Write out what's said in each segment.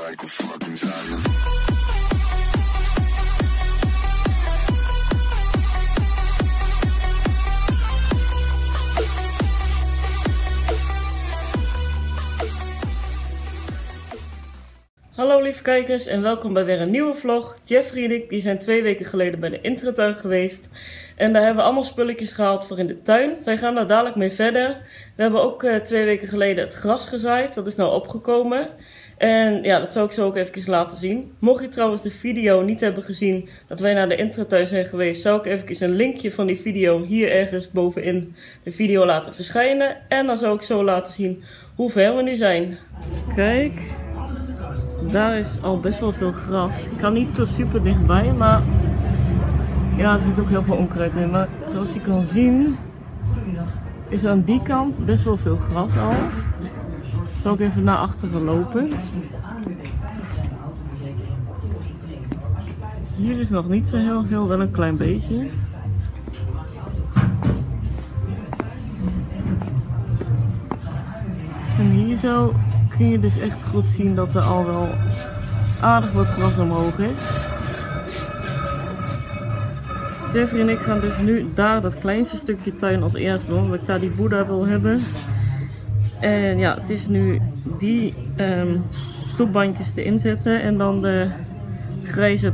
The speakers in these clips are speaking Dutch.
like a fucking giant. Hallo lieve kijkers en welkom bij weer een nieuwe vlog. Jeffrey en ik die zijn 2 weken geleden bij de intratuin geweest. En daar hebben we allemaal spulletjes gehaald voor in de tuin. Wij gaan daar dadelijk mee verder. We hebben ook 2 weken geleden het gras gezaaid. Dat is nou opgekomen. En ja, dat zal ik zo ook even laten zien. Mocht je trouwens de video niet hebben gezien dat wij naar de intratuin zijn geweest, zal ik even een linkje van die video hier ergens bovenin de video laten verschijnen. En dan zal ik zo laten zien hoe ver we nu zijn. Kijk. Daar is al best wel veel gras. Ik kan niet zo super dichtbij, maar ja, er zit ook heel veel onkruid in. Maar zoals je kan zien, is aan die kant best wel veel gras al. Zal ik even naar achteren lopen. Hier is nog niet zo heel veel, wel een klein beetje. En hier zo kun je dus echt goed zien dat er al wel aardig wat gras omhoog is. Jeffrey en ik gaan dus nu daar dat kleinste stukje tuin als eerst doen, omdat ik daar die boeddha wil hebben. En ja, het is nu die stoepbandjes te inzetten en dan de grijze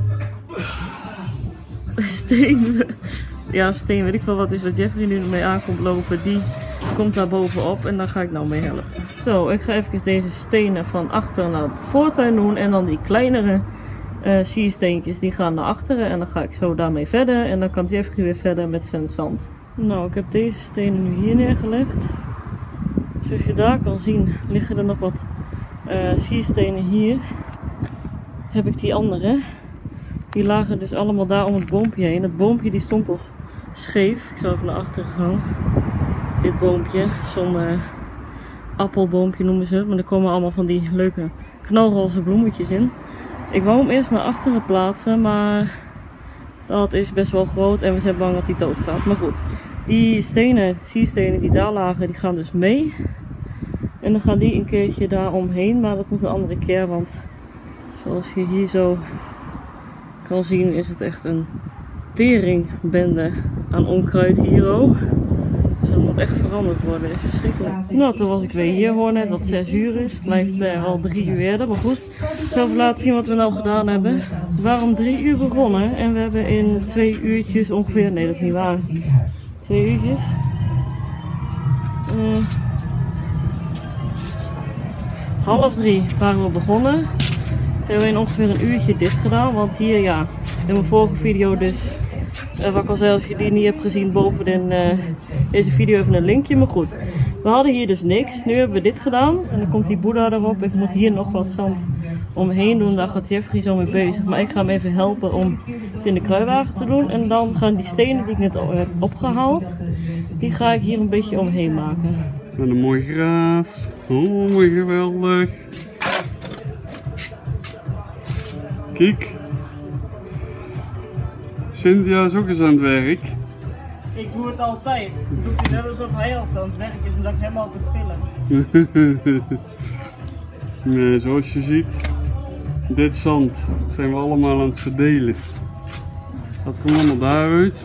steen, ja steen weet ik wel wat is wat Jeffrey nu mee aankomt lopen, die komt daar bovenop en daar ga ik nou mee helpen. Zo, ik ga even deze stenen van achter naar de voortuin doen en dan die kleinere siersteentjes die gaan naar achteren en dan ga ik zo daarmee verder en dan kan Jeffrey weer verder met zijn zand. Nou, ik heb deze stenen nu hier neergelegd. Zoals je daar kan zien liggen er nog wat sierstenen hier. Heb ik die andere. Die lagen dus allemaal daar om het boompje heen. Het boompje die stond al scheef. Ik zal even naar achteren gaan. Dit boompje, zo'n appelboompje noemen ze het, maar er komen allemaal van die leuke knalroze bloemetjes in. Ik wou hem eerst naar achteren plaatsen, maar dat is best wel groot en we zijn bang dat hij doodgaat. Maar goed, die stenen, sierstenen die daar lagen, die gaan dus mee. En dan gaan die een keertje daar omheen, maar dat moet een andere keer, want zoals je hier zo kan zien is het echt een teringbende aan onkruid hier ook. Dus dat moet echt veranderd worden, dat is verschrikkelijk. Nou, toen was ik weer hier, hoor net dat het 6 uur is. Het blijft al 3 uur eerder, maar goed. Ik zal even laten zien wat we nou gedaan hebben. We waren om 3 uur begonnen en we hebben in 2 uurtjes ongeveer, nee dat is niet waar, 2 uurtjes. Half 3 waren we begonnen. Toen hebben we in ongeveer een uurtje dicht gedaan, want hier ja, in mijn vorige video dus, wat ik al zei, als je die niet hebt gezien, bovenin deze video even een linkje, maar goed. We hadden hier dus niks, nu hebben we dit gedaan en dan komt die boeddha erop. Ik moet hier nog wat zand omheen doen, daar gaat Jeffrey zo mee bezig, maar ik ga hem even helpen om het in de kruiwagen te doen. En dan gaan die stenen die ik net al heb opgehaald, die ga ik hier een beetje omheen maken. Met een mooi gras, oh mooi geweldig. Kijk, Cynthia is ook eens aan het werk. Ik doe het altijd. Ik doe het net alsof hij altijd aan het werk is, omdat ik hem altijd film. Nee, zoals je ziet, dit zand zijn we allemaal aan het verdelen. Dat komt allemaal daaruit.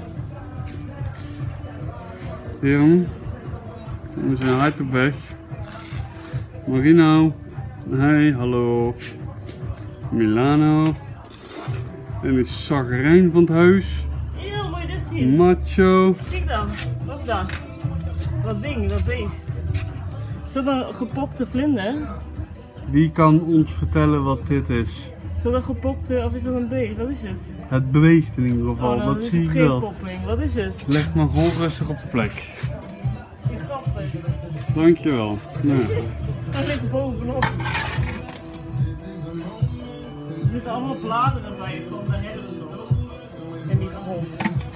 Jeroen, we zijn hard op weg. Marino, hey, hallo. Milano. En het zagrijn van het huis. Heel mooi dit zien. Macho. Kijk dan, wat is dat? Dat ding, dat beest. Is dat een gepopte vlinder? Wie kan ons vertellen wat dit is? Is dat een gepopte, of is dat een beest? Wat is het? Het beweegt in ieder geval, Oh, nou, dat is zie het ik geen wel. popping. Wat is het? Leg maar gewoon rustig op de plek. Die grappig. Dankjewel. Ja. Hij ligt bovenop. Er zitten allemaal bladeren bij van de herfst nog. En die grond.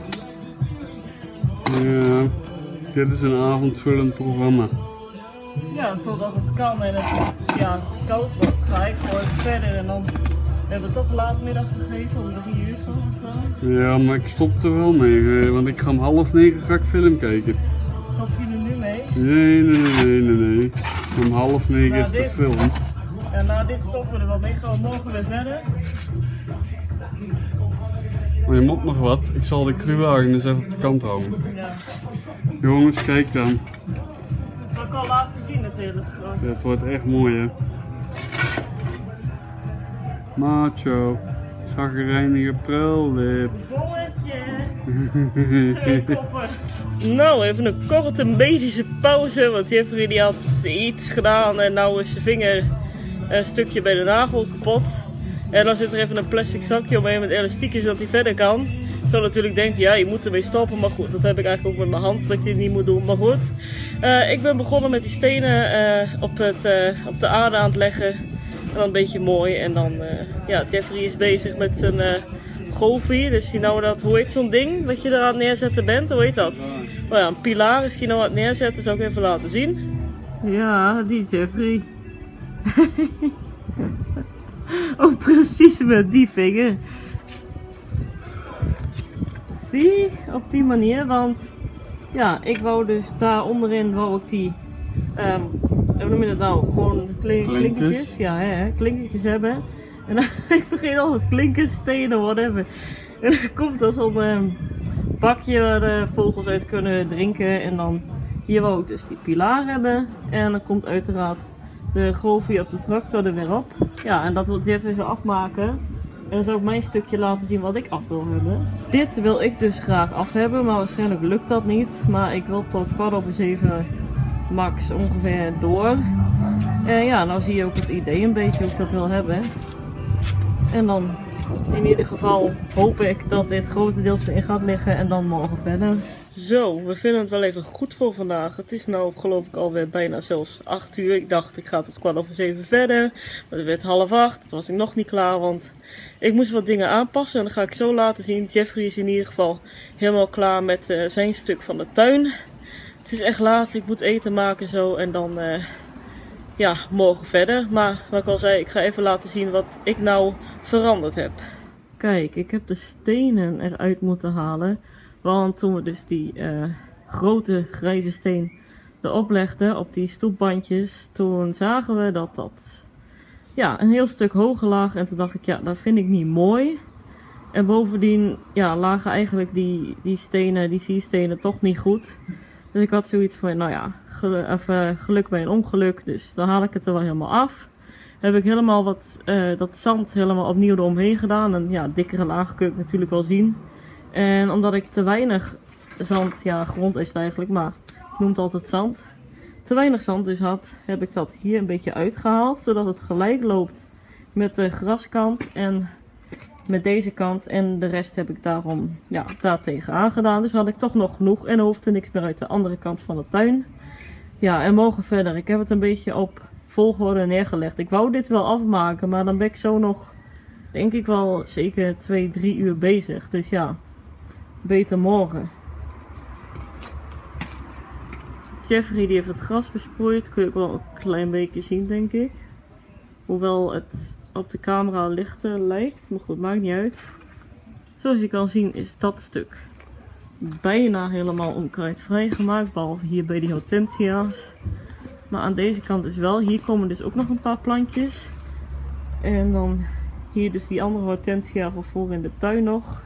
Ja, dit is een avondvullend programma. Ja, totdat het kan en het, ja, het koud wordt, ga ik gewoon verder en dan hebben we toch laatmiddag gegeten om 3 uur of zo. Ja, maar ik stop er wel mee, want ik ga om 8:30 ga ik film kijken. Stop je er nu mee? Nee. Om 8:30 is de film. En na dit stoppen we er wel mee. Gaan we morgen weer verder. Maar je moet nog wat. Ik zal de cruwagen eens even op de kant houden. Ja. Jongens, kijk dan. Dat kan ik al laten zien natuurlijk. Ja, het wordt echt mooi hè. Macho. Zagrijnige prullip. Bolletje. Twee koppen. Nou, even een korte medische pauze. Want Jeffrey die had iets gedaan en nou is zijn vinger een stukje bij de nagel kapot. En dan zit er even een plastic zakje omheen met elastiekjes zodat hij verder kan. Ik zou natuurlijk denken, ja je moet ermee stoppen. Maar goed, dat heb ik eigenlijk ook met mijn hand dat ik dit niet moet doen. Maar goed, ik ben begonnen met die stenen op de aarde aan het leggen. En dan een beetje mooi. En dan, ja, Jeffrey is bezig met zijn goofie. Dus die nou dat, hoe heet zo'n ding dat je er aan het neerzetten bent? Hoe heet dat? Oh ja, een pilaar is die nou aan het neerzetten. Zal ik even laten zien. Ja, die Jeffrey. Oh, precies met die vinger. Zie, op die manier, want ja, ik wou dus daar onderin wou ik die, hoe noem je dat nou, gewoon klinkertjes, ja hè, klinkertjes hebben. En dan, ik vergeet altijd klinkers, stenen, whatever. En dan komt er zo'n bakje waar de vogels uit kunnen drinken en dan, hier wou ik dus die pilaar hebben. En dan komt uiteraard de grofie op de tractor er weer op. Ja, en dat wil ik even afmaken. En dan zal ik mijn stukje laten zien wat ik af wil hebben. Dit wil ik dus graag af hebben, maar waarschijnlijk lukt dat niet. Maar ik wil tot 6:15 max ongeveer door. En ja, nou zie je ook het idee een beetje hoe ik dat wil hebben. En dan in ieder geval hoop ik dat dit grotendeels erin gaat liggen en dan morgen verder. Zo, we vinden het wel even goed voor vandaag. Het is nou geloof ik alweer bijna zelfs 8 uur. Ik dacht ik ga tot 7:15 verder. Maar het werd 7:30. Toen was ik nog niet klaar, want ik moest wat dingen aanpassen. En dat ga ik zo laten zien. Jeffrey is in ieder geval helemaal klaar met zijn stuk van de tuin. Het is echt laat. Ik moet eten maken zo. En dan ja, morgen verder. Maar wat ik al zei, ik ga even laten zien wat ik nou veranderd heb. Kijk, ik heb de stenen eruit moeten halen. Want toen we dus die grote grijze steen erop legden op die stoepbandjes, toen zagen we dat dat ja, een heel stuk hoger lag. En toen dacht ik, ja, dat vind ik niet mooi. En bovendien ja, lagen eigenlijk die stenen, die sierstenen toch niet goed. Dus ik had zoiets van, nou ja, geluk bij een ongeluk. Dus dan haal ik het er wel helemaal af. Heb ik helemaal dat zand helemaal opnieuw eromheen gedaan. En ja, dikkere laag kun je natuurlijk wel zien. En omdat ik te weinig zand, ja grond is het eigenlijk, maar ik noem het altijd zand. Te weinig zand dus had, heb ik dat hier een beetje uitgehaald. Zodat het gelijk loopt met de graskant en met deze kant. En de rest heb ik daarom ja, daar tegenaan gedaan. Dus had ik toch nog genoeg en er hoefde niks meer uit de andere kant van de tuin. Ja, en morgen verder. Ik heb het een beetje op volgorde neergelegd. Ik wou dit wel afmaken, maar dan ben ik zo nog, denk ik wel, zeker 2-3 uur bezig. Dus ja, beter morgen. Jeffrey die heeft het gras besproeid. Kun je ook wel een klein beetje zien, denk ik. Hoewel het op de camera lichter lijkt. Maar goed, maakt niet uit. Zoals je kan zien is dat stuk bijna helemaal onkruidvrij gemaakt. Behalve hier bij die hortensia's. Maar aan deze kant dus wel. Hier komen dus ook nog een paar plantjes. En dan hier dus die andere hortensia van voor in de tuin nog.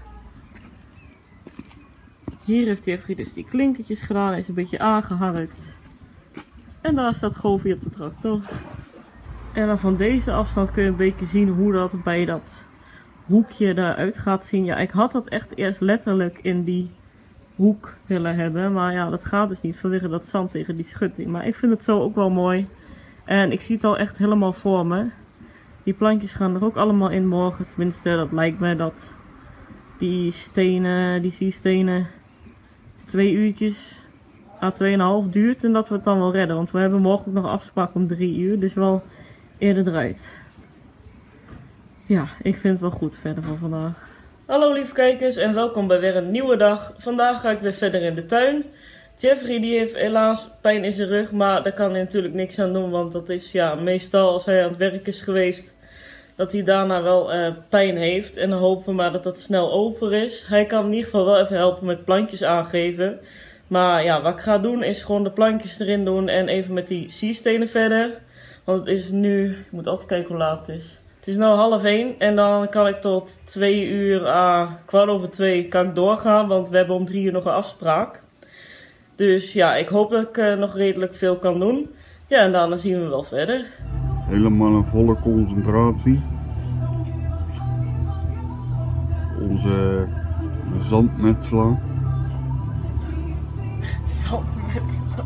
Hier heeft Jeffrey dus die klinkertjes gedaan. Hij is een beetje aangeharkt. En daar staat Goofy op de tractor. En dan van deze afstand kun je een beetje zien hoe dat bij dat hoekje eruit gaat zien. Ja, ik had dat echt eerst letterlijk in die hoek willen hebben. Maar ja, dat gaat dus niet vanwege dat zand tegen die schutting. Maar ik vind het zo ook wel mooi. En ik zie het al echt helemaal voor me. Die plantjes gaan er ook allemaal in morgen. Tenminste, dat lijkt mij dat die stenen, die sierstenen 2 uurtjes à 2,5 duurt. En dat we het dan wel redden. Want we hebben morgen ook nog afspraak om 3 uur. Dus wel eerder eruit. Ja, ik vind het wel goed verder van vandaag. Hallo lieve kijkers en welkom bij weer een nieuwe dag. Vandaag ga ik weer verder in de tuin. Jeffrey die heeft helaas pijn in zijn rug, maar daar kan hij natuurlijk niks aan doen. Want dat is ja, meestal als hij aan het werk is geweest, dat hij daarna wel pijn heeft. En dan hopen we maar dat dat snel over is. Hij kan in ieder geval wel even helpen met plantjes aangeven. Maar ja, wat ik ga doen is gewoon de plantjes erin doen en even met die sierstenen verder. Want het is nu, ik moet altijd kijken hoe laat het is. Het is nu 12:30 en dan kan ik tot 2 uur, 2:15 kan ik doorgaan. Want we hebben om 3 uur nog een afspraak. Dus ja, ik hoop dat ik nog redelijk veel kan doen. Ja, en daarna zien we wel verder. Helemaal een volle concentratie. Onze zandmetselaar. Zandmetselaar.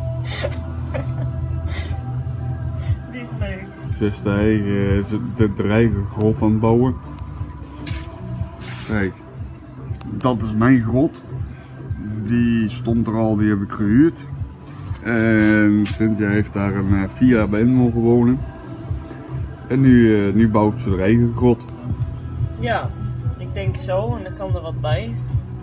Die is leuk. Ze is de eigen grot aan het bouwen. Kijk, dat is mijn grot. Die stond er al, die heb ik gehuurd. En Cynthia heeft daar 4 jaar bij in mogen wonen. En nu bouwt ze haar eigen grot. Ja, ik denk zo en dan kan er wat bij.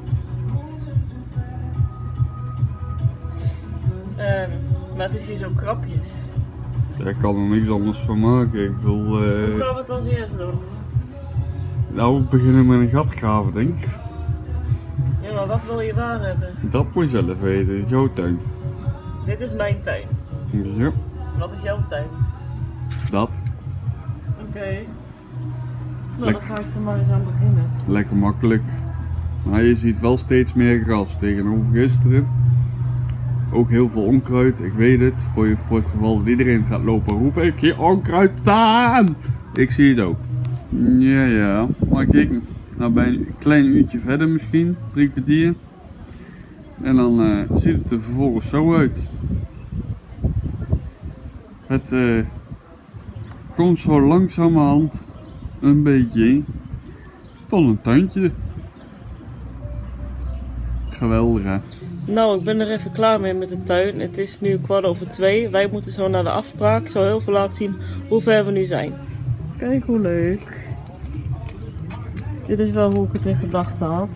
Maar het is hier zo krapjes. Daar kan er niks anders van maken. Ik wil, Hoe gaan we het als eerst doen? Nou, we beginnen met een gat graven, denk ik. Ja, maar wat wil je waar hebben? Dat moet je zelf weten, dit is jouw tuin. Dit is mijn tuin. Ja, Wat is jouw tuin? dat. Oké. Nou, dan ga ik er maar eens aan beginnen. Lekker makkelijk. Maar je ziet wel steeds meer gras tegenover gisteren. Ook heel veel onkruid, ik weet het. Voor het geval dat iedereen gaat lopen roepen, ik zie onkruid staan! Ik zie het ook. Ja, maar kijk, nou bij een klein uurtje verder misschien, 3 kwartier. En dan ziet het er vervolgens zo uit. Het komt zo langzamerhand een beetje tot een tuintje. Geweldig hè. Nou, ik ben er even klaar mee met de tuin. Het is nu 2:15. Wij moeten zo naar de afspraak. Ik zal heel veel laten zien hoe ver we nu zijn. Kijk hoe leuk. Dit is wel hoe ik het in gedachten had.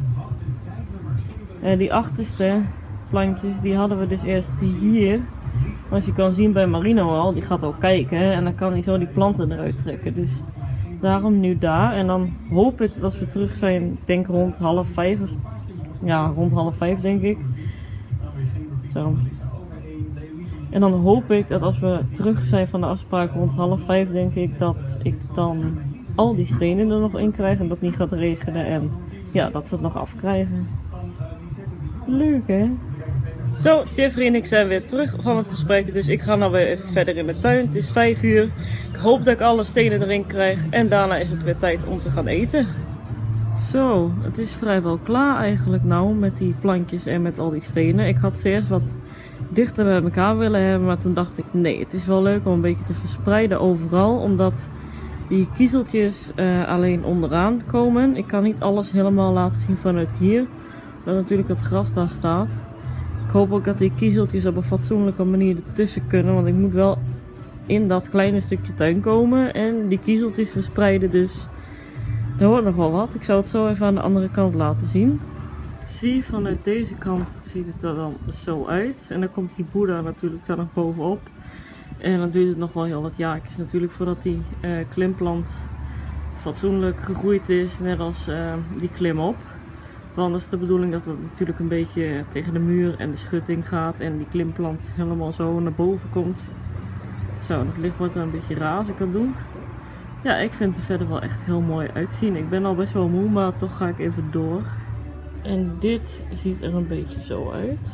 Die achterste plantjes, die hadden we dus eerst hier. Als je kan zien bij Marino al, die gaat al kijken. Hè, en dan kan hij zo die planten eruit trekken. Dus daarom nu daar. En dan hoop ik dat als we terug zijn, ik denk rond 4:30. Ja, rond 4:30 denk ik. Zo. En dan hoop ik dat als we terug zijn van de afspraak rond 4:30 denk ik dat ik dan al die stenen er nog in krijg en dat het niet gaat regenen en ja, dat we het nog afkrijgen. Leuk hè? Zo, Jeffrey en ik zijn weer terug van het gesprek, dus ik ga nou weer even verder in de tuin. Het is 5 uur. Ik hoop dat ik alle stenen erin krijg en daarna is het weer tijd om te gaan eten. Zo, het is vrijwel klaar eigenlijk nou met die plankjes en met al die stenen. Ik had ze eerst wat dichter bij elkaar willen hebben, maar toen dacht ik nee, het is wel leuk om een beetje te verspreiden overal, omdat die kiezeltjes alleen onderaan komen. Ik kan niet alles helemaal laten zien vanuit hier, dat natuurlijk het gras daar staat. Ik hoop ook dat die kiezeltjes op een fatsoenlijke manier ertussen kunnen, want ik moet wel in dat kleine stukje tuin komen en die kiezeltjes verspreiden, dus er hoort nog wel wat. Ik zal het zo even aan de andere kant laten zien. Zie, vanuit deze kant ziet het er dan zo uit. En dan komt die boeddha natuurlijk daar nog bovenop. En dan duurt het nog wel heel wat jaartjes natuurlijk voordat die klimplant fatsoenlijk gegroeid is. Net als die klimop. Want dat is de bedoeling dat het natuurlijk een beetje tegen de muur en de schutting gaat. En die klimplant helemaal zo naar boven komt. Zo, dat licht wordt dan een beetje raar als ik dat doe. Ja, ik vind het er verder wel echt heel mooi uitzien. Ik ben al best wel moe, maar toch ga ik even door. En dit ziet er een beetje zo uit.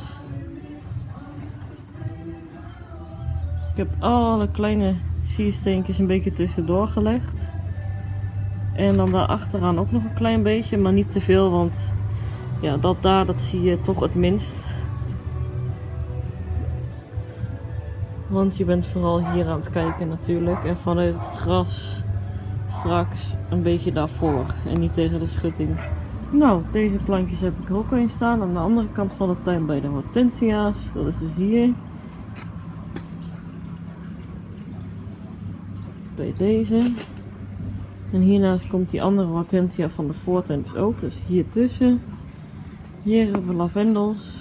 Ik heb alle kleine siersteentjes een beetje tussendoor gelegd. En dan daar achteraan ook nog een klein beetje, maar niet te veel, want ja, dat zie je toch het minst. Want je bent vooral hier aan het kijken natuurlijk. En vanuit het gras straks een beetje daarvoor en niet tegen de schutting. Nou, deze plankjes heb ik er ook in staan aan de andere kant van de tuin bij de hortensia's. Dat is dus hier. Bij deze. En hiernaast komt die andere hortensia van de voortuin dus ook. Dus hier tussen. Hier hebben we lavendels.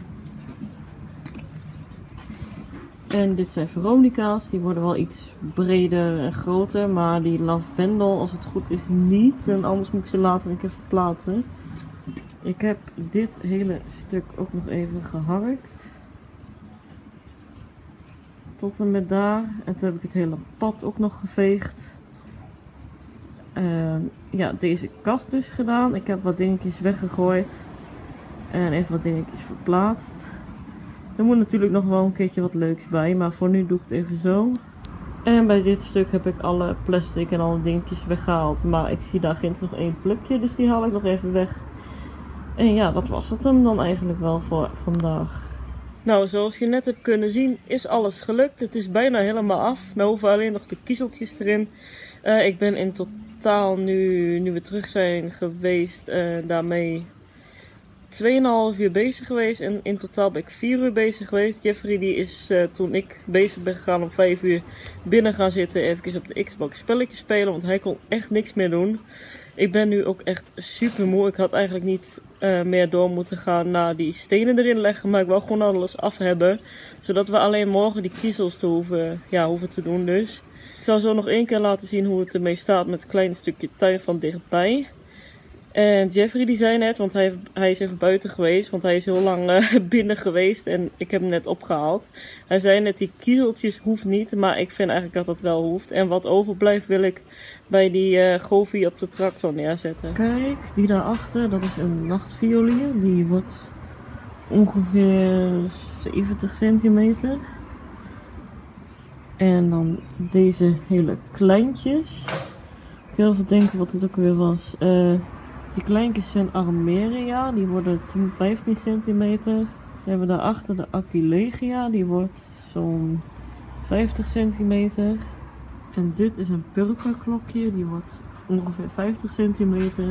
En dit zijn Veronica's, die worden wel iets breder en groter, maar die lavendel, als het goed is, niet. En anders moet ik ze later een keer verplaatsen. Ik heb dit hele stuk ook nog even geharkt. tot en met daar. En toen heb ik het hele pad ook nog geveegd. Ja, deze kast dus gedaan. Ik heb wat dingetjes weggegooid. En even wat dingetjes verplaatst. Er moet natuurlijk nog wel een keertje wat leuks bij. Maar voor nu doe ik het even zo. En bij dit stuk heb ik alle plastic en alle dingetjes weggehaald. Maar ik zie daar ginds nog één plukje. Dus die haal ik nog even weg. En ja, dat was het hem dan eigenlijk wel voor vandaag. Nou, zoals je net hebt kunnen zien is alles gelukt. Het is bijna helemaal af. Nou hoeven alleen nog de kiezeltjes erin. Ik ben in totaal nu we terug zijn geweest daarmee 2,5 uur bezig geweest. En in totaal ben ik 4 uur bezig geweest. Jeffrey die is toen ik bezig ben gegaan om 5 uur binnen gaan zitten. Even op de Xbox spelletjes spelen. Want hij kon echt niks meer doen. Ik ben nu ook echt super moe. Ik had eigenlijk niet meer door moeten gaan naar die stenen erin leggen. Maar ik wil gewoon alles af hebben. Zodat we alleen morgen die kiezels hoeven te doen dus. Ik zal zo nog één keer laten zien hoe het ermee staat met een klein stukje tuin van dichtbij. En Jeffrey die zei net, want hij is even buiten geweest. Want hij is heel lang binnen geweest en ik heb hem net opgehaald. Hij zei net, die kiezeltjes hoeft niet, maar ik vind eigenlijk dat dat wel hoeft. En wat overblijft wil ik bij die Govie op de tractor neerzetten. Kijk, die daarachter, dat is een nachtvioolier. Die wordt ongeveer 70 centimeter. En dan deze hele kleintjes. Ik wil even denken wat het ook weer was. Die kleintjes zijn Armeria, die worden 15 centimeter. Dan hebben we daarachter de Aquilegia, die wordt zo'n 50 centimeter. En dit is een purperklokje, die wordt ongeveer 50 centimeter.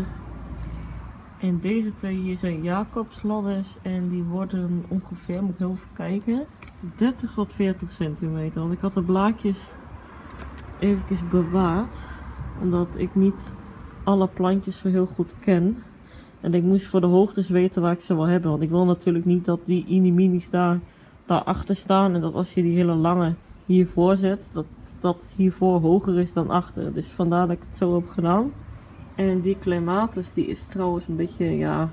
En deze twee hier zijn Jacobsladders en die worden ongeveer, moet ik heel even kijken, 30 tot 40 centimeter. Want ik had de blaadjes eventjes bewaard, omdat ik niet alle plantjes zo heel goed ken. En ik moest voor de hoogtes weten waar ik ze wil hebben. Want ik wil natuurlijk niet dat die inimini's daarachter staan. En dat als je die hele lange hiervoor zet, dat hiervoor hoger is dan achter. Dus vandaar dat ik het zo heb gedaan. En die clematis die is trouwens een beetje ja,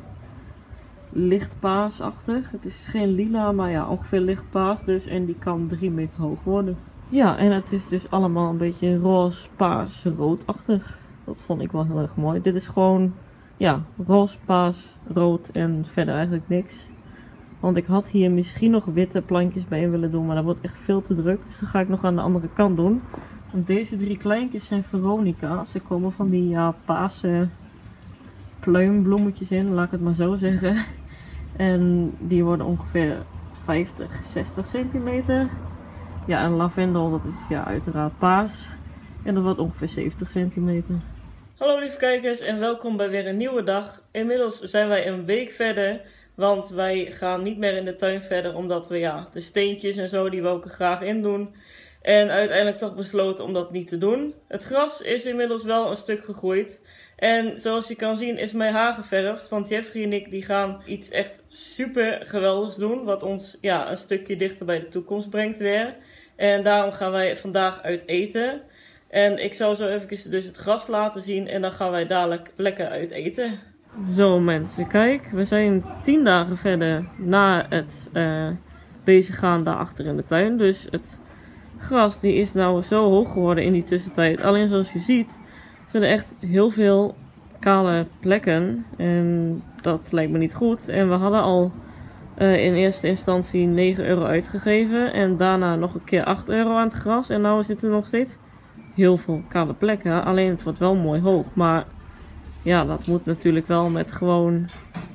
lichtpaarsachtig. Het is geen lila, maar ja, ongeveer lichtpaars dus. En die kan 3 meter hoog worden. Ja, en het is dus allemaal een beetje roze, paars, roodachtig. Dat vond ik wel heel erg mooi. Dit is gewoon, ja, roze, paars, rood en verder eigenlijk niks. Want ik had hier misschien nog witte plantjes bij in willen doen, maar dat wordt echt veel te druk. Dus dat ga ik nog aan de andere kant doen. En deze 3 kleintjes zijn Veronica. Ze komen van die ja, paarse pluimbloemetjes in, laat ik het maar zo zeggen. En die worden ongeveer 50, 60 centimeter. Ja, en lavendel, dat is ja uiteraard paars. En dat wordt ongeveer 70 centimeter. Hallo lieve kijkers en welkom bij weer een nieuwe dag. Inmiddels zijn wij een week verder, want wij gaan niet meer in de tuin verder. Omdat we ja, de steentjes en zo, die wou ik er graag in doen. En uiteindelijk toch besloten om dat niet te doen. Het gras is inmiddels wel een stuk gegroeid. En zoals je kan zien is mijn haar geverfd. Want Jeffrey en ik die gaan iets echt super geweldigs doen. Wat ons ja, een stukje dichter bij de toekomst brengt weer. En daarom gaan wij vandaag uit eten. En ik zal zo even dus het gras laten zien en dan gaan wij dadelijk lekker uit eten. Zo mensen, kijk, we zijn 10 dagen verder na het bezig gaan daarachter in de tuin. Dus het gras die is nou zo hoog geworden in die tussentijd. Alleen zoals je ziet zijn er echt heel veel kale plekken en dat lijkt me niet goed. En we hadden al in eerste instantie 9 euro uitgegeven en daarna nog een keer 8 euro aan het gras. En nou zitten er nog steeds heel veel kale plekken, alleen het wordt wel mooi hoog. Maar ja, dat moet natuurlijk wel met gewoon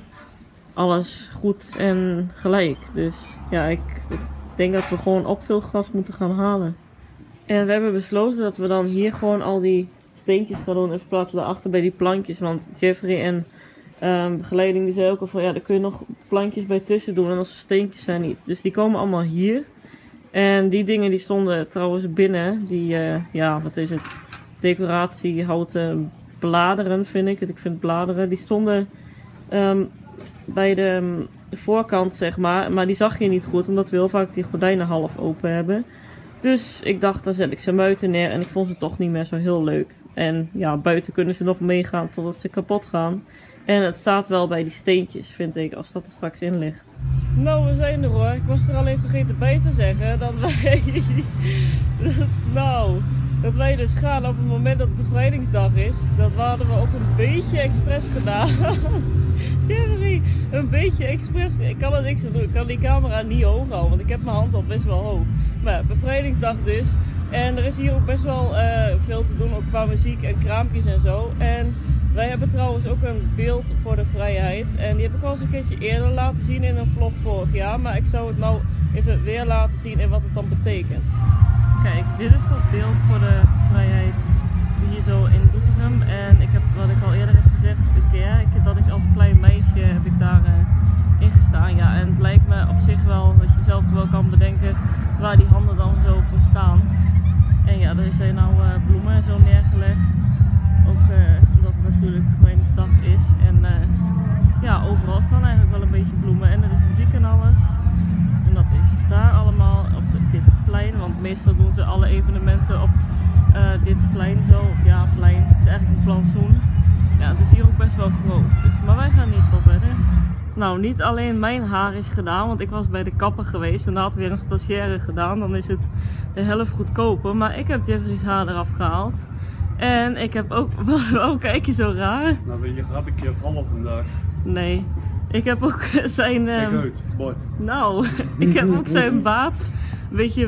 alles goed en gelijk. Dus ja, ik denk dat we gewoon op veel gras moeten gaan halen. En we hebben besloten dat we dan hier gewoon al die steentjes gaan doen in plaats van daarachter bij die plantjes. Want Jeffrey en begeleiding die zei ook al van ja, daar kun je nog plantjes bij tussen doen en als er steentjes zijn niet. Dus die komen allemaal hier. En die dingen die stonden trouwens binnen, die, ja wat is het, decoratie houten bladeren vind ik. Ik vind bladeren, die stonden bij de voorkant zeg maar die zag je niet goed omdat we heel vaak die gordijnen half open hebben. Dus ik dacht dan zet ik ze buiten neer en ik vond ze toch niet meer zo heel leuk. En ja, buiten kunnen ze nog meegaan totdat ze kapot gaan. En het staat wel bij die steentjes, vind ik, als dat er straks in ligt. Nou, we zijn er hoor. Ik was er alleen vergeten bij te zeggen dat wij... dat wij dus gaan op het moment dat het bevrijdingsdag is. Dat hadden we ook een beetje expres gedaan. Jerry, een beetje expres. Ik kan er niks aan doen. Ik kan die camera niet hoog houden, want ik heb mijn hand al best wel hoog. Maar ja, bevrijdingsdag dus. En er is hier ook best wel veel te doen, ook qua muziek en kraampjes en zo. En wij hebben trouwens ook een beeld voor de vrijheid. En die heb ik al eens een keertje eerder laten zien in een vlog vorig jaar. Maar ik zou het nou even weer laten zien en wat het dan betekent. Kijk, dit is dat beeld voor de vrijheid hier zo in Doetinchem. En ik heb, wat ik al eerder heb gezegd, dat ik als klein meisje heb ik daar in gestaan. Ja, en het lijkt me op zich wel dat je zelf wel kan bedenken waar die handen dan zo voor staan. En ja, er zijn nou bloemen en zo neergelegd. Ook omdat het natuurlijk bevrijdingsdag is. En ja, overal staan eigenlijk wel een beetje bloemen. En er is muziek en alles. En dat is daar allemaal op dit plein. Want meestal doen ze alle evenementen op dit plein zo. Of ja, plein. Het is eigenlijk een plantsoen. Ja, het is hier ook best wel groot. Dus, maar wij gaan niet veel verder. Nou, niet alleen mijn haar is gedaan, want ik was bij de kapper geweest en daar had weer een stagiaire gedaan. Dan is het de helft goedkoper. Maar ik heb Jeffrey's haar eraf gehaald. En ik heb ook... Oh, kijk je zo raar? Nou, je gaat een keer vallen vandaag. Nee. Ik heb ook zijn... Kijk uit, bord. Nou, ik heb ook zijn baard een beetje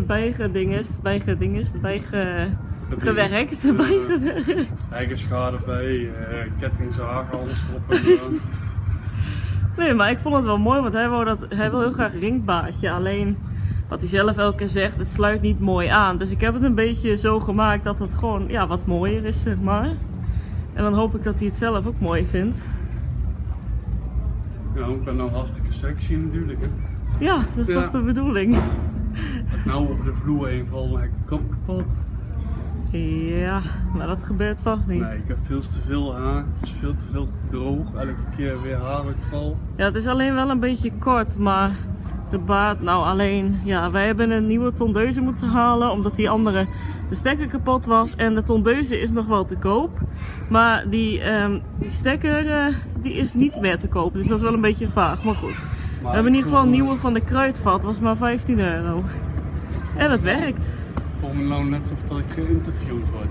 gewerkt. Eigen schade bij, kettingzagen, alles erop en zo. Nee, maar ik vond het wel mooi, want hij wil heel graag ringbaardje. Alleen, wat hij zelf elke keer zegt, het sluit niet mooi aan. Dus ik heb het een beetje zo gemaakt dat het gewoon ja, wat mooier is, zeg maar. En dan hoop ik dat hij het zelf ook mooi vindt. Ja, ik ben nou hartstikke sexy natuurlijk, hè. Ja, dat is toch de bedoeling. Als ik nou over de vloer heen val, dan heb ik de kop kapot. Ja, maar dat gebeurt vast niet. Nee, ik heb veel te veel haar. Het is veel te veel droog. Elke keer weer haaruitval. Ja, het is alleen wel een beetje kort, maar de baard, nou alleen, ja, wij hebben een nieuwe tondeuze moeten halen, omdat die andere, de stekker kapot was. En de tondeuze is nog wel te koop, maar die stekker, die is niet meer te koop. Dus dat is wel een beetje vaag, maar goed. We hebben in ieder geval een nieuwe van de Kruidvat, was maar €15. En het werkt. Ik voel me nou net of dat ik geïnterviewd word.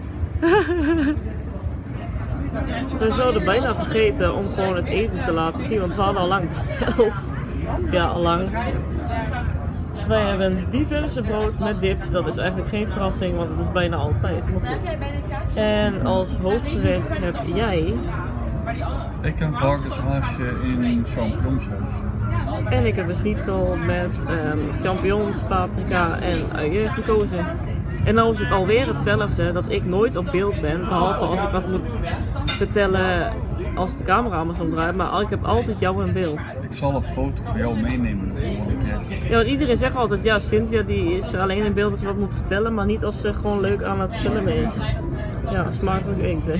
We zouden bijna vergeten om gewoon het eten te laten zien, want we hadden al lang besteld. Ja, al lang. Wij hebben diverse brood met dips. Dat is eigenlijk geen verrassing, want het is bijna altijd. Maar goed. En als hoofdgerecht heb jij... Ik heb varkenshaasje in champignonsaus. En ik heb een schnitzel met champignons, paprika en uien gekozen. En nou is het alweer hetzelfde, dat ik nooit op beeld ben, behalve als ik wat moet vertellen als de camera andersom draait, maar ik heb altijd jou in beeld. Ik zal een foto van jou meenemen de volgende keer. Ja, want iedereen zegt altijd, ja, Cynthia die is alleen in beeld als ze wat moet vertellen, maar niet als ze gewoon leuk aan het filmen is. Ja, smakelijk eten.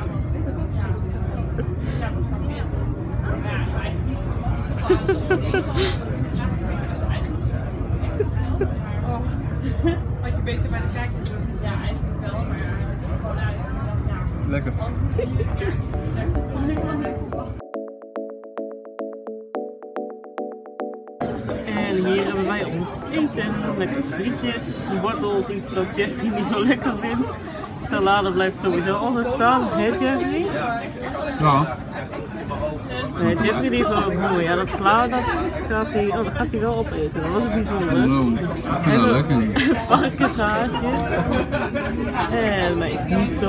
Had je beter bij de kijkers doen? Ja, eigenlijk wel, maar... Lekker. En hier hebben wij ons eten. Lekker frietjes, wortels, iets wat Jeffrey niet zo lekker vindt. Salade blijft sowieso altijd staan. Heet Jeffrey? Ja. Nee, Jeffrey die is wel mooi. Ja, dat sla, dat gaat hij wel opeten. Dat was het bijzonder. Ik vind dat lekker. Varkenshaasje. En mij is niet zo...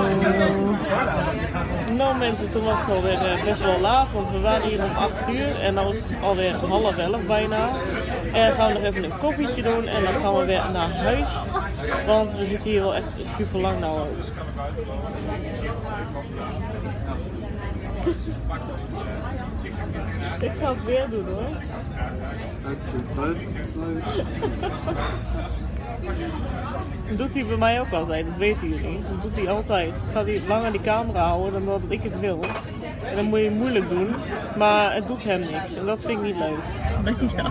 Nou mensen, toen was het alweer best wel laat, want we waren hier om 8 uur en dan is het alweer 10:30 bijna. En dan gaan we nog even een koffietje doen en dan gaan we weer naar huis. Want we zitten hier wel echt super lang nou ook. Ik ga het weer doen hoor. Dat doet hij bij mij ook altijd, dat weten jullie. Dat doet hij altijd. Het gaat hij langer die camera houden dan dat ik het wil. En dan moet je moeilijk doen, maar het doet hem niks. En dat vind ik niet leuk. Ja,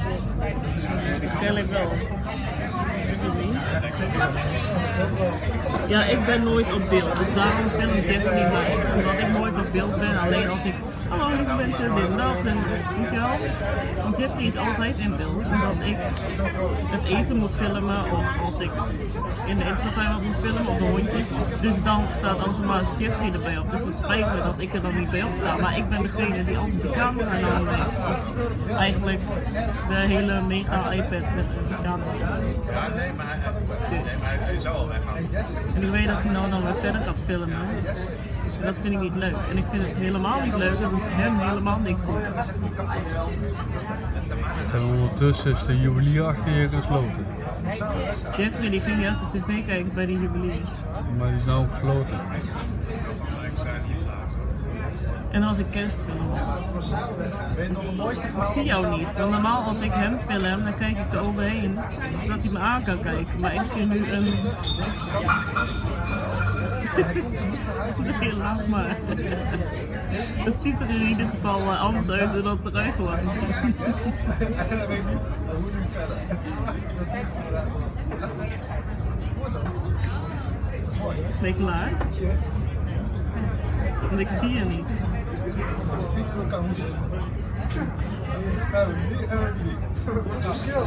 waarschijnlijk wel. Ik weet het niet. Ja, ik ben nooit op beeld, dus daarom film Jeffrey niet mij. Omdat ik nooit op beeld ben, alleen als ik, hallo lieve mensen, dit en dat, en weet je wel. Want Jeffrey is altijd in beeld, omdat ik het eten moet filmen, of als ik in de introtuin wat moet filmen, of de hondjes. Dus dan staat automatisch Jeffrey erbij op. Dus het spijt me dat ik er dan niet bij op sta, maar ik ben degene die altijd de camera nodig heeft. Of eigenlijk de hele mega iPad met de camera. Ja, nee, maar hij zou al weggaan. En ik weet dat hij nou dan weer verder gaat filmen. En dat vind ik niet leuk. En ik vind het helemaal niet leuk, dat doet hem helemaal niks goed. En ondertussen is de juwelier achter je gesloten. Jeffrey die ging net de tv kijken bij de juwelier. Maar die is nou gesloten. En als ik kerstfilm. Ik zie jou niet. Want normaal als ik hem film, dan kijk ik er overheen. Zodat hij me aan kan kijken. Maar ik zie nu een... Nee, laat maar. Het ziet er in ieder geval anders uit dan dat het eruit hoort. Ben je klaar? Want ik zie je niet. Verschil.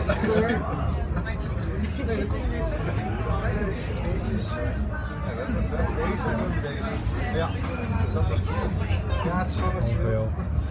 Nee, dat kon je niet zeggen. Deze is. Deze en deze. Ja, dat was goed. Ja, het is gewoon wat je wil.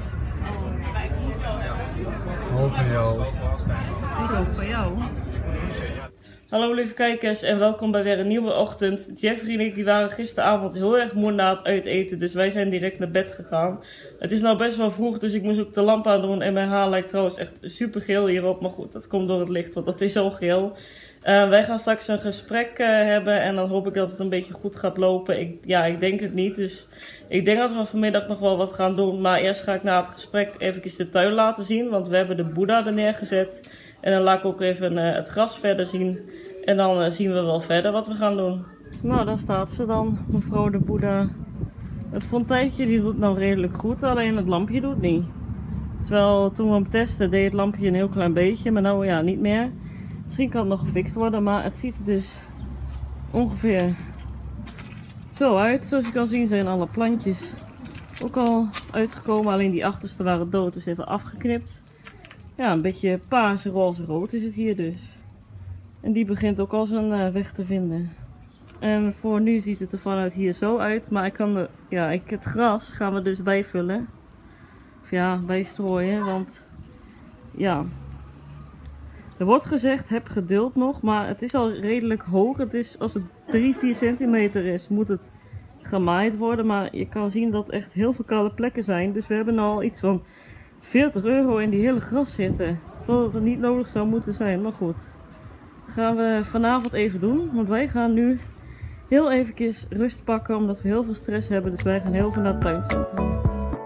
Half van jou. Ik ook van jou. Hallo lieve kijkers en welkom bij weer een nieuwe ochtend. Jeffrey en ik die waren gisteravond heel erg moe na het uiteten, dus wij zijn direct naar bed gegaan. Het is nou best wel vroeg, dus ik moest ook de lamp aan doen en mijn haar lijkt trouwens echt super geel hierop. Maar goed, dat komt door het licht, want dat is al geel. Wij gaan straks een gesprek hebben en dan hoop ik dat het een beetje goed gaat lopen. Ik denk het niet, dus ik denk dat we vanmiddag nog wel wat gaan doen. Maar eerst ga ik na het gesprek even de tuin laten zien, want we hebben de Boeddha er neergezet. En dan laat ik ook even het gras verder zien. En dan zien we wel verder wat we gaan doen. Nou, daar staat ze dan, mevrouw de Boeddha. Het fonteintje die doet nou redelijk goed, alleen het lampje doet niet. Terwijl toen we hem testen deed het lampje een heel klein beetje, maar nou ja, niet meer. Misschien kan het nog gefixt worden, maar het ziet er dus ongeveer zo uit. Zoals je kan zien zijn alle plantjes ook al uitgekomen, alleen die achterste waren dood, dus even afgeknipt. Ja, een beetje paars, roze, rood is het hier dus. En die begint ook al zijn weg te vinden. En voor nu ziet het er vanuit hier zo uit. Maar ik kan het gras gaan we dus bijvullen. Of ja, bijstrooien. Want ja, er wordt gezegd heb geduld nog. Maar het is al redelijk hoog. Het is, als het 3-4 centimeter is, moet het gemaaid worden. Maar je kan zien dat echt heel veel kale plekken zijn. Dus we hebben al iets van €40 in die hele gras zitten. Terwijl het niet nodig zou moeten zijn. Maar goed. Gaan we vanavond even doen, want wij gaan nu heel eventjes rust pakken omdat we heel veel stress hebben, dus wij gaan heel veel naar het tuincentrum.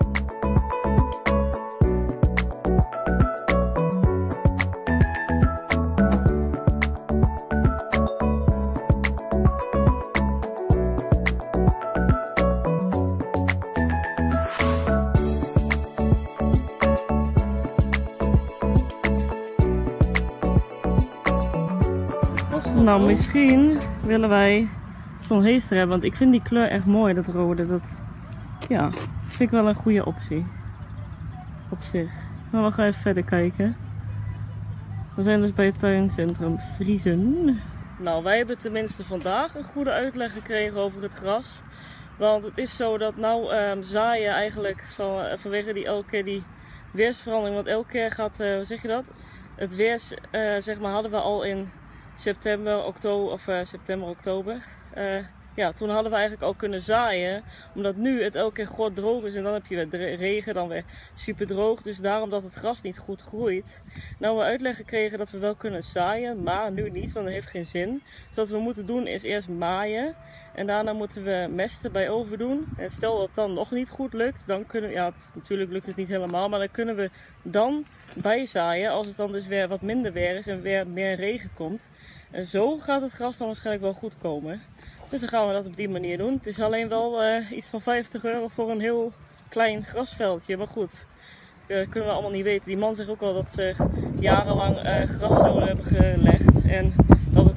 Nou, misschien willen wij zo'n heester hebben, want ik vind die kleur echt mooi, dat rode. Dat vind ik wel een goede optie. Op zich. Maar we gaan even verder kijken. We zijn dus bij het tuincentrum Vriezen. Nou, wij hebben tenminste vandaag een goede uitleg gekregen over het gras. Want het is zo dat nou zaaien eigenlijk vanwege die elke keer die weersverandering. Want elke keer gaat, hoe zeg je dat? Het weer, zeg maar, hadden we al in september, oktober. Toen hadden we eigenlijk al kunnen zaaien. Omdat nu het elke keer god droog is en dan heb je weer regen, dan weer super droog. Dus daarom dat het gras niet goed groeit. Nou, we uitleg gekregen dat we wel kunnen zaaien, maar nu niet, want dat heeft geen zin. Dus wat we moeten doen is eerst maaien. En daarna moeten we mest erbij overdoen. En stel dat het dan nog niet goed lukt, dan kunnen we, natuurlijk lukt het niet helemaal, maar dan kunnen we dan bijzaaien als het dan dus weer wat minder weer is en weer meer regen komt. En zo gaat het gras dan waarschijnlijk wel goed komen. Dus dan gaan we dat op die manier doen. Het is alleen wel iets van €50 voor een heel klein grasveldje. Maar goed, dat kunnen we allemaal niet weten. Die man zegt ook al dat ze jarenlang gras zouden hebben gelegd. En dat het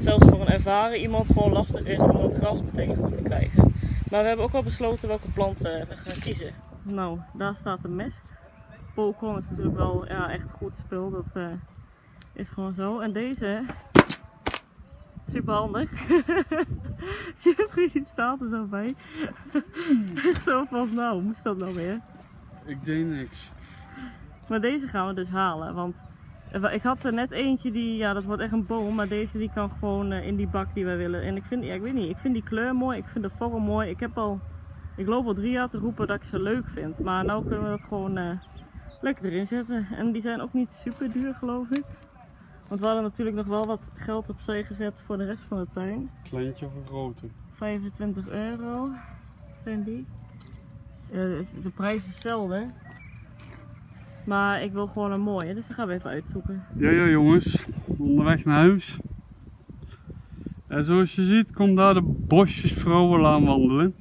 zelfs voor een ervaren iemand gewoon lastig is om het gras meteen goed te krijgen. Maar we hebben ook al besloten welke planten we gaan kiezen. Nou, daar staat de mest. Pokémon is natuurlijk wel echt goed spul, dat is gewoon zo. En deze, super handig. Jeffrey die staat er zo bij. Zo van, nou, hoe moest dat nou weer? Ik deed niks. Maar deze gaan we dus halen, want ik had er net eentje die, ja dat wordt echt een boom, maar deze die kan gewoon in die bak die wij willen. En ik vind, ja, ik weet niet, ik vind die kleur mooi, ik vind de vorm mooi. Ik loop al 3 jaar te roepen dat ik ze leuk vind, maar nu kunnen we dat gewoon lekker erin zetten. En die zijn ook niet super duur, geloof ik. Want we hadden natuurlijk nog wel wat geld opzij gezet voor de rest van de tuin. Kleintje of een grote? 25 euro zijn die. De prijs is hetzelfde. Maar ik wil gewoon een mooie, dus dat gaan we even uitzoeken. Ja jongens, onderweg naar huis. En zoals je ziet komt daar de bosjesvrouw al aan wandelen.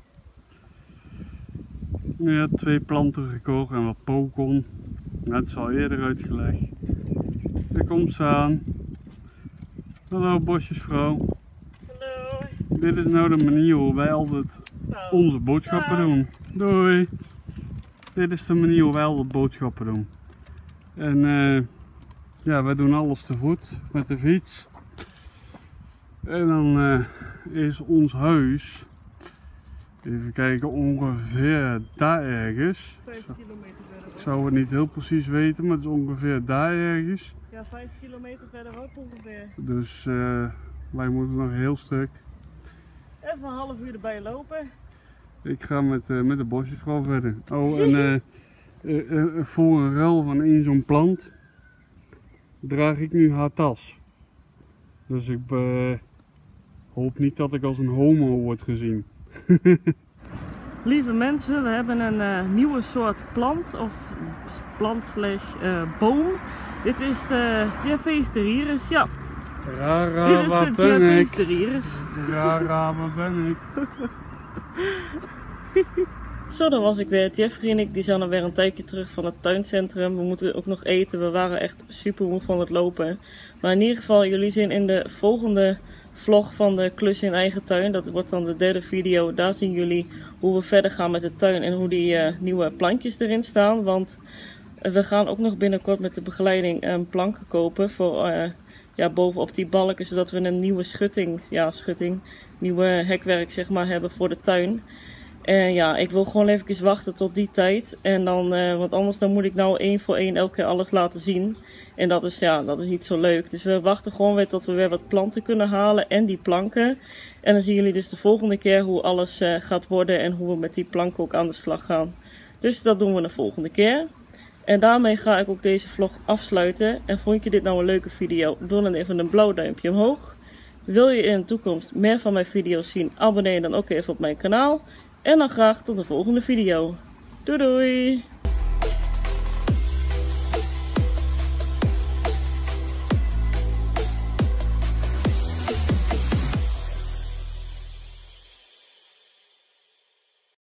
Ja, 2 planten gekocht en wat pokon. Dat is al eerder uitgelegd. Daar komt ze aan. Hallo bosjesvrouw. Hallo. Dit is nou de manier hoe wij altijd onze boodschappen doen. Doei. Dit is de manier hoe wij altijd boodschappen doen. En ja, wij doen alles te voet, met de fiets. En dan is ons huis, even kijken, ongeveer daar ergens. 5 kilometer verderop. Ik zou het niet heel precies weten, maar het is ongeveer daar ergens. Ja, 5 kilometer verderop ongeveer. Dus wij moeten nog een heel stuk. Even een half uur erbij lopen. Ik ga met de bosjesvrouw verder. Oh, en voor een ruil van één zo'n plant draag ik nu haar tas. Dus ik hoop niet dat ik als een homo word gezien. Lieve mensen, we hebben een nieuwe soort plant, of plant / boom. Dit is de Jeffeesteriris, ja. Rara, Dit is waar de ben ik? Jeffeesteriris. Rara, waar ben ik? Zo, dan was ik weer. Jeffrey en ik die zijn alweer een tijdje terug van het tuincentrum. We moeten ook nog eten. We waren echt super moe van het lopen. Maar in ieder geval, jullie zien in de volgende vlog van de klus in eigen tuin. Dat wordt dan de 3e video. Daar zien jullie hoe we verder gaan met de tuin en hoe die nieuwe plantjes erin staan. Want we gaan ook nog binnenkort met de begeleiding planken kopen voor bovenop die balken. Zodat we een nieuwe schutting, nieuwe hekwerk zeg maar hebben voor de tuin. En ja, ik wil gewoon even wachten tot die tijd. En dan, want anders dan moet ik nou 1 voor 1 elke keer alles laten zien. En dat is niet zo leuk. Dus we wachten gewoon weer tot we weer wat planten kunnen halen en die planken. En dan zien jullie dus de volgende keer hoe alles gaat worden en hoe we met die planken ook aan de slag gaan. Dus dat doen we de volgende keer. En daarmee ga ik ook deze vlog afsluiten. En vond je dit nou een leuke video? Doe dan even een blauw duimpje omhoog. Wil je in de toekomst meer van mijn video's zien? Abonneer dan ook even op mijn kanaal. En dan graag tot de volgende video. Doei doei!